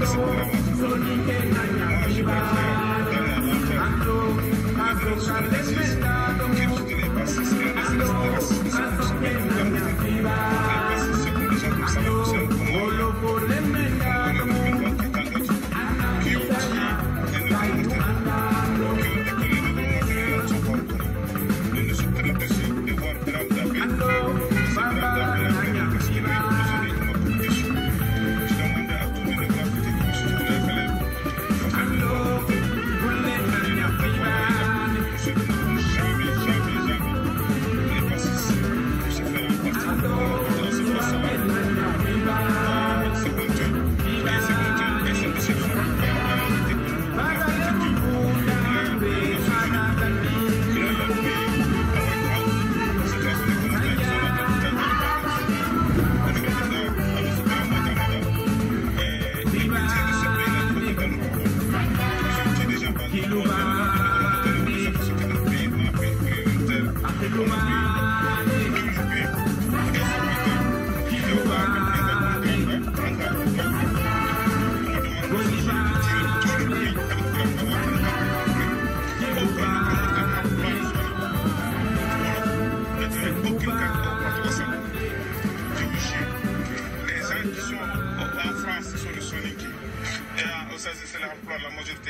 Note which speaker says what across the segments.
Speaker 1: C'est l'emploi de la majorité.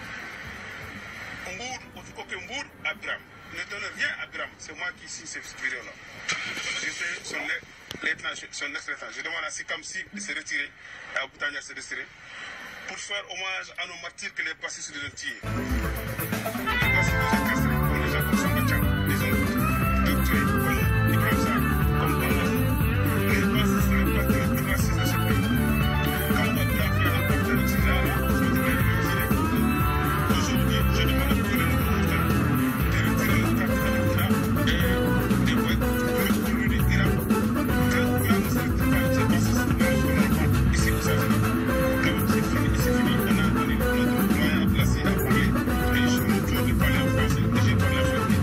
Speaker 1: Mbour, Abiram. Ne donne rien à Abiram. C'est moi qui suis ce bureau-là. Je suis son ex-lieutenant. Je demande à Sikamsi de se retirer, à Boutania de se retirer, pour faire hommage à nos martyrs que les passés sur le tir. Les passés nous ont castrés, comme les gens qui sont battus, les ont doctrés, comme Ibrahim Sarr, comme Thomas. Les passés sur les martyrs du racisme de ce pays. Quand on a fait un pacte avec ces gens-là, aujourd'hui, je demande au gouvernement de retirer le carte de et de voter pour lui d'Irak. Que l'Iran ne s'arrête pas, c'est pas ça, ici vous savez. C'est fini, on a donné notre moyen à placer, à parler. Et je me tourne de parler en français, et j'ai parlé en français.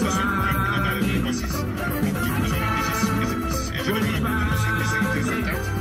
Speaker 1: Je